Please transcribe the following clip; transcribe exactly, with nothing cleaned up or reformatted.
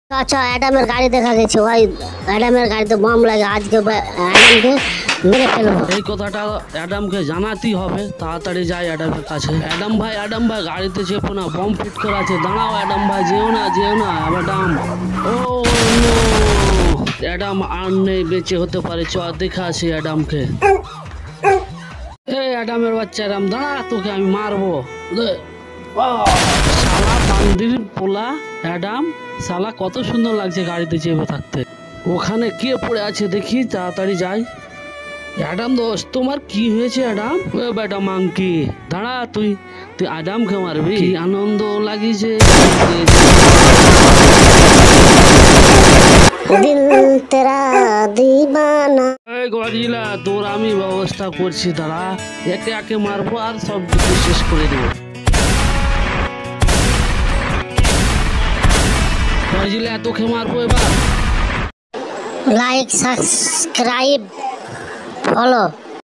अच्छा অ্যাডামের গাড়ি দেখা গেছে, ভাই অ্যাডামের গাড়িতে বম লাগে। আজকে অ্যাডামকে মেরে ফেলবো। এই কথাটা অ্যাডামকে জানাতেই হবে। তাড়াতাড়ি যাই অ্যাডামের কাছে। অ্যাডাম ভাই, অ্যাডাম ভাই, গাড়িতে চেপো না, বম ফিট করা আছে। দাঁড়াও অ্যাডাম ভাই, যেও না যেও না অ্যাডাম। ও নো, অ্যাডাম আর নেই, বেঁচে হতে পারে। চ দেখা আছে অ্যাডামকে। এই অ্যাডামের বাচ্চা অ্যাডাম, দাঁড়া, তোকে আমি মারবো। শালা বান্দির পোলা অ্যাডাম, শালা কত সুন্দর লাগছে গাড়িতে চেপে থাকতে। ওখানে কে পড়ে আছে দেখি, তাড়াতাড়ি যাই। অ্যাডাম দোস্ত, তোমার কি হয়েছে অ্যাডাম? ও বেটা মাংকি, দাঁড়া, তুই তুই অ্যাডামকে মারবি? কি আনন্দ লাগিছে। দিল তেরা দিবানা। এই গরিলা, তোর আমি ব্যবস্থা করছি, দাঁড়া। একে একে মারবো আর সব কিছু শেষ করে দেবো। গরিলা, তোকে মারবো এবার। Like subscribe follow.